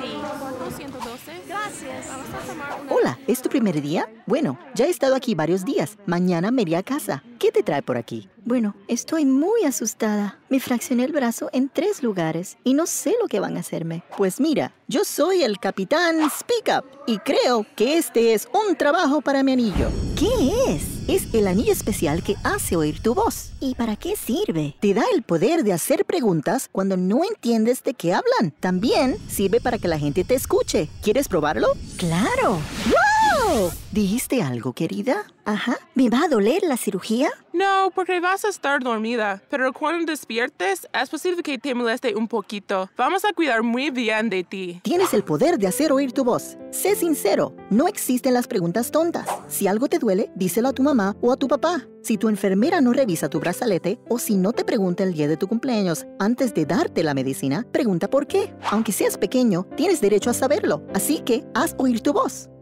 Sí, cuarto 112. Gracias. Vamos a tomar una... Hola, ¿es tu primer día? Bueno, ya he estado aquí varios días. Mañana me iré a casa. ¿Qué te trae por aquí? Bueno, estoy muy asustada. Me fraccioné el brazo en 3 lugares y no sé lo que van a hacerme. Pues mira, yo soy el capitán Speak Up y creo que este es un trabajo para mi anillo. ¿Qué es? Es el anillo especial que hace oír tu voz. ¿Y para qué sirve? Te da el poder de hacer preguntas cuando no entiendes de qué hablan. También sirve para que la gente te escuche. ¿Quieres probarlo? ¡Claro! ¡Wow! ¿Dijiste algo, querida? Ajá. ¿Me va a doler la cirugía? No, porque vas a estar dormida. Pero cuando despiertes, es posible que te moleste un poquito. Vamos a cuidar muy bien de ti. Tienes el poder de hacer oír tu voz. Sé sincero, no existen las preguntas tontas. Si algo te duele, díselo a tu mamá o a tu papá. Si tu enfermera no revisa tu brazalete o si no te pregunta el día de tu cumpleaños antes de darte la medicina, pregunta por qué. Aunque seas pequeño, tienes derecho a saberlo. Así que haz oír tu voz.